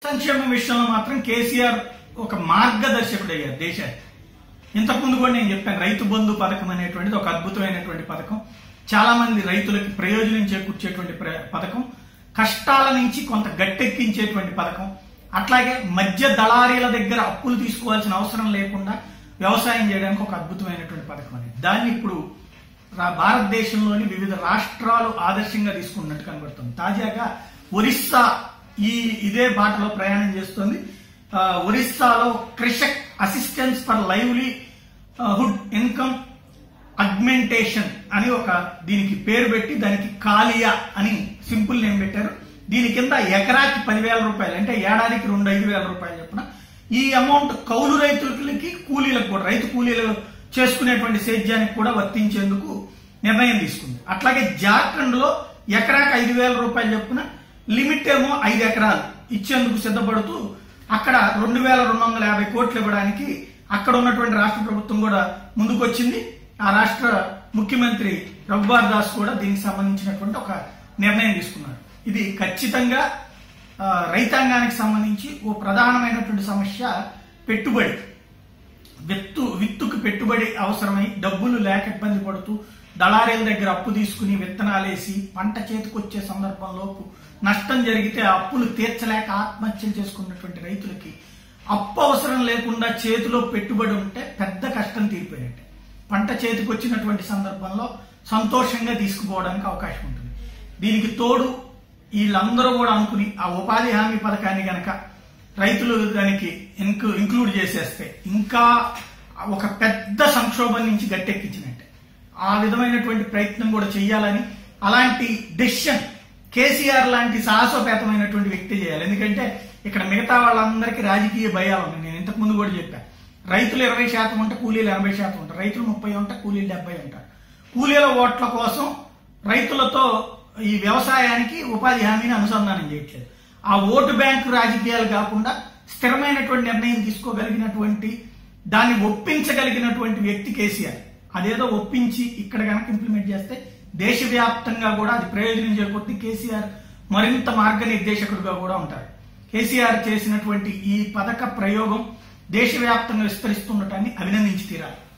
సంక్షేమం విషయంలో మాత్రం కేసీఆర్ ఒక మార్గదర్శకుడు అయ్యారు దేశానికి. ఇంతకుముందు కూడా నేను చెప్పాను, రైతు బంధు పథకం అనేటువంటిది ఒక అద్భుతమైనటువంటి పథకం, చాలా మంది రైతులకి ప్రయోజనం చేకూర్చేటువంటి పథకం, కష్టాల నుంచి కొంత గట్టెక్కించేటువంటి పథకం. అట్లాగే మధ్య దళారీల దగ్గర అప్పులు తీసుకోవాల్సిన అవసరం లేకుండా వ్యవసాయం చేయడానికి ఒక అద్భుతమైనటువంటి పథకం అనేది. దాన్ని ఇప్పుడు భారతదేశంలోని వివిధ రాష్ట్రాలు ఆదర్శంగా తీసుకున్నట్టు కనబడుతుంది. తాజాగా ఒరిస్సా ఇదే బాటలో ప్రయాణం చేస్తుంది. ఒరిస్సాలో Krushak assistance for livelihood income augmentation అని దీనికి పేరు పెట్టి దానికి కాలియా అని సింపుల్ నేమ్ పెట్టారు. దీని కింద ఎకరాకి 10,000 రూపాయలు, అంటే ఏడాదికి 2,5,000 రూపాయలు చెప్పిన ఈ అమౌంట్ కౌలు రైతులకి, కూలీలకు కూడా, రైతు కూలీలు చేసుకునేటువంటి సేద్యానికి కూడా వర్తించేందుకు నిర్ణయం తీసుకుంది. అట్లాగే జార్ఖండ్ లో ఎకరాకి 5,000 రూపాయలు చెప్పున లిమిట్ ఏమో 5 ఎకరాలు ఇచ్చేందుకు సిద్ధపడుతూ అక్కడ 2,250 కోట్లు ఇవ్వడానికి అక్కడ ఉన్నటువంటి రాష్ట్ర ప్రభుత్వం కూడా ముందుకొచ్చింది. ఆ రాష్ట్ర ముఖ్యమంత్రి రఘుబర్ దాస్ కూడా దీనికి సంబంధించినటువంటి ఒక నిర్ణయం తీసుకున్నారు. ఇది ఖచ్చితంగా రైతాంగానికి సంబంధించి ఓ ప్రధానమైనటువంటి సమస్య. పెట్టుబడి, విత్తుకు పెట్టుబడి అవసరమై డబ్బులు లేక ఇబ్బంది పడుతూ దళారీల దగ్గర అప్పు తీసుకుని విత్తనాలేసి పంట చేతికొచ్చే సందర్భంలో నష్టం జరిగితే ఆ అప్పులు తీర్చలేక ఆత్మహత్యలు చేసుకున్నటువంటి రైతులకి అప్పు అవసరం లేకుండా చేతిలో పెట్టుబడి ఉంటే పెద్ద కష్టం తీరిపోయినట్టే. పంట చేతికి వచ్చినటువంటి సందర్భంలో సంతోషంగా తీసుకుపోవడానికి అవకాశం ఉంటుంది. దీనికి తోడు వీళ్ళందరూ కూడా అనుకుని ఆ ఉపాధి హామీ పథకాన్ని గనక రైతులు దానికి ఇంక్లూడ్ చేసేస్తే ఇంకా ఒక పెద్ద సంక్షోభం నుంచి గట్టెక్కించినట్టే. ఆ విధమైనటువంటి ప్రయత్నం కూడా చేయాలని, అలాంటి డెసిషన్ కేసీఆర్ లాంటి సాహసోపేతమైనటువంటి వ్యక్తి చేయాలి. ఎందుకంటే ఇక్కడ మిగతా వాళ్ళందరికీ రాజకీయ భయాలు ఉన్నాయి. నేను ఇంతకు ముందు కూడా చెప్పాను, రైతులు 20% ఉంటే కూలీలు 80% ఉంటారు, రైతులు 30 ఉంటే కూలీలు 70 ఉంటారు. కూలీల ఓట్ల కోసం రైతులతో ఈ వ్యవసాయానికి ఉపాధి హామీని అనుసంధానం చేయట్లేదు. ఆ ఓటు బ్యాంకు రాజకీయాలు కాకుండా స్థిరమైనటువంటి నిర్ణయం తీసుకోగలిగినటువంటి, దాన్ని ఒప్పించగలిగినటువంటి వ్యక్తి కేసీఆర్. అదేదో ఒప్పించి ఇక్కడ కనుక ఇంప్లిమెంట్ చేస్తే దేశవ్యాప్తంగా కూడా అది ప్రయోజనం చేకూర్చి కేసీఆర్ మరింత మార్గనిర్దేశకుడుగా కూడా ఉంటారు. కేసీఆర్ చేసినటువంటి ఈ పథక ప్రయోగం దేశవ్యాప్తంగా విస్తరిస్తుండటాన్ని అభినందించి తీరాలి.